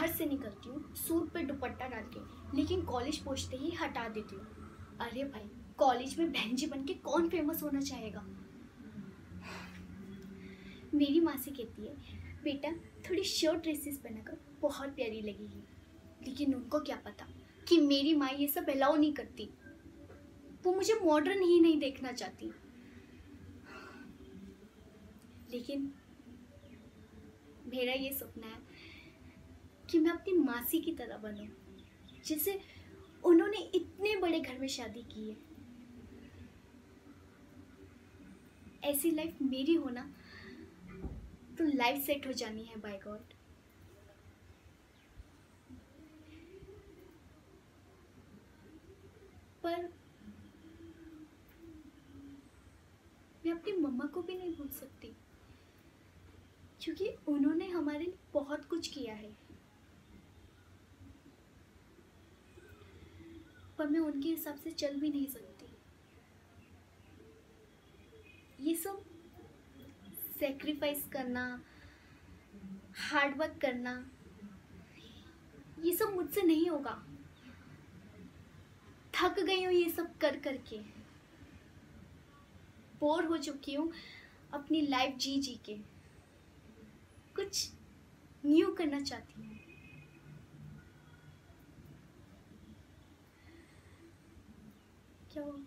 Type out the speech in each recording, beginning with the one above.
से निकलती हूँ सूट पे दुपट्टा डाल के, लेकिन कॉलेज पहुँचते ही हटा देती हूँ। अरे भाई, कॉलेज में बहन जी बन के कौन फेमस होना चाहेगा। मेरी माँ से कहती है, बेटा थोड़ी शॉर्ट ड्रेसेस पहनकर बहुत प्यारी लगेगी, लेकिन उनको क्या पता कि मेरी माँ ये सब अलाउ नहीं करती। वो मुझे मॉडर्न ही नहीं देखना चाहती। लेकिन मेरा ये सपना है कि मैं अपनी मासी की तरह बनूं, जैसे उन्होंने इतने बड़े घर में शादी की है। ऐसी लाइफ मेरी होना तो लाइफ सेट हो जानी है बाय गॉड। पर मैं अपनी मम्मा को भी नहीं भूल सकती, क्योंकि उन्होंने हमारे लिए बहुत कुछ किया है। पर मैं उनके हिसाब से चल भी नहीं सकती। ये सब सैक्रिफाइस करना, हार्ड वर्क करना, ये सब मुझसे नहीं होगा। थक गई हूँ ये सब कर करके, बोर हो चुकी हूँ अपनी लाइफ जी जी के। कुछ न्यू करना चाहती हूँ। क्या हुआ?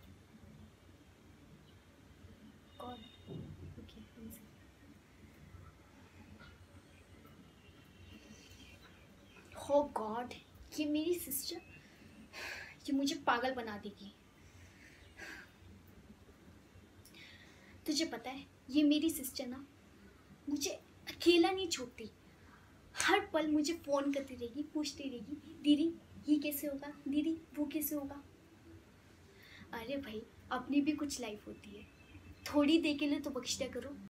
कौन? ओके, हो गॉड, ये मेरी सिस्टर, ये मुझे पागल बना देगी। तुझे पता है, ये मेरी सिस्टर ना मुझे अकेला नहीं छोड़ती। हर पल मुझे फ़ोन करती रहेगी, पूछती रहेगी, दीदी ये कैसे होगा, दीदी वो कैसे होगा। अरे भाई, अपनी भी कुछ लाइफ होती है, थोड़ी देर के लिए तो बख्श दिया करो।